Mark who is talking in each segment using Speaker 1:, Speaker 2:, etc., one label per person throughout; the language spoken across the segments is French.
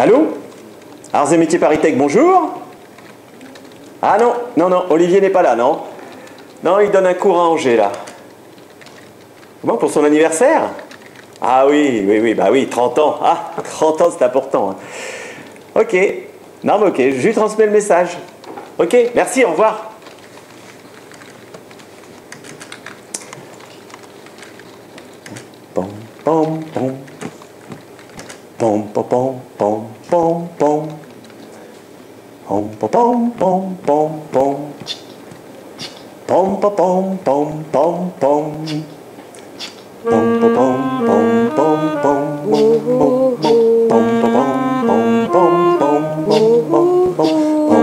Speaker 1: Allô? Arts et métiers Paritech, bonjour. Ah non, non, non, Olivier n'est pas là, non? Non, il donne un cours à Angers, là. Comment, pour son anniversaire? Ah oui, oui, oui, bah oui, 30 ans. Ah, 30 ans, c'est important. Hein. Ok. Non, mais ok, je lui transmets le message. Ok, merci, au revoir. Pom, pom, pom. Pom, pom, pom, pom, pom, pom. Pom, pom, pom, pom, pom, pom. Pom, pom, pom, pom, pom, pom. Pom, pom, pom, pom, pom, pom. Pom, pom, pom, pom, pom, pom, pom.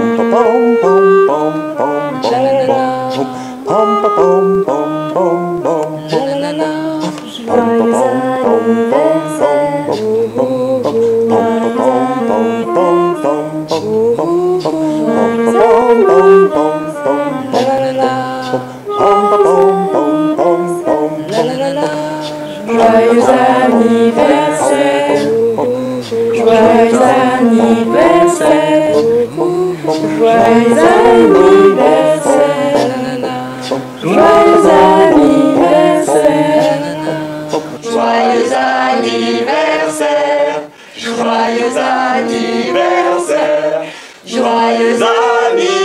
Speaker 2: Joyeux anniversaire, joyeux anniversaire, joyeux anniversaire, joyeux anniversaire,
Speaker 1: Joyeux anniversaire, joyeux anniversaire, joyeux anniversaire.